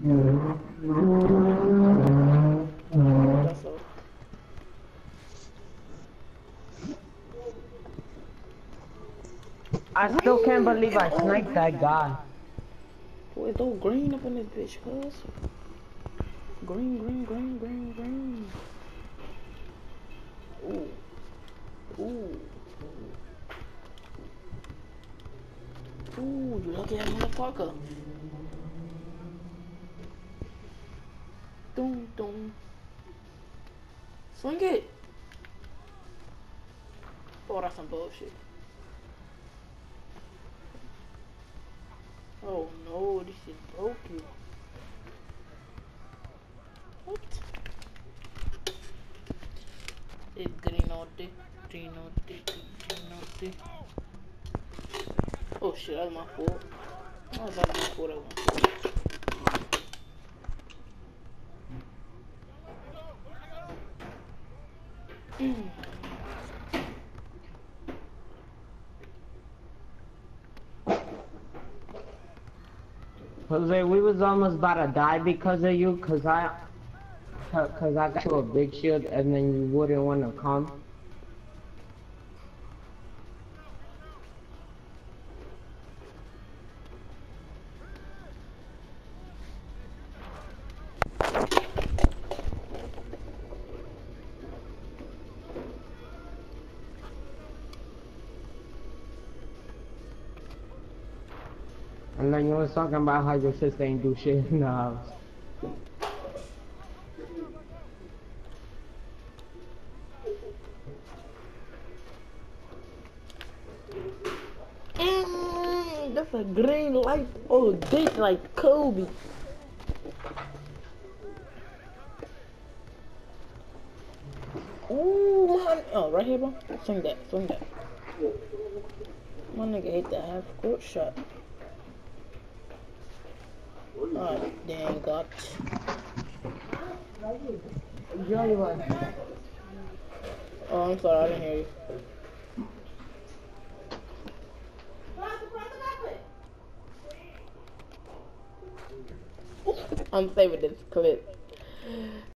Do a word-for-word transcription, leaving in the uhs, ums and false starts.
That's all. I still can't believe I sniped that guy. Boy, throw green up in this bitch, cuz. Green, green, green, green, green. Ooh. Ooh. Ooh, you lucky ass motherfucker. Doom, doom. Swing it. Oh, that's some bullshit. Oh no, this is broken. What? It's green all day, green all day, green all day. Oh shit, that's my fault. Oh, that's my fault, that's my fault. Mm. Jose, we was almost about to die because of you, cause I, cause I got you a big shield and then you wouldn't want to come. And then you was talking about how your sister ain't do shit in the house. Mm, that's a green light. Oh, dick like Kobe. Ooh, man. Oh, right here, bro. Swing that, swing that. My nigga hit that half court shot. Oh, dang, got. Joey was. Oh, I'm sorry, I didn't hear you. I'm saving this clip.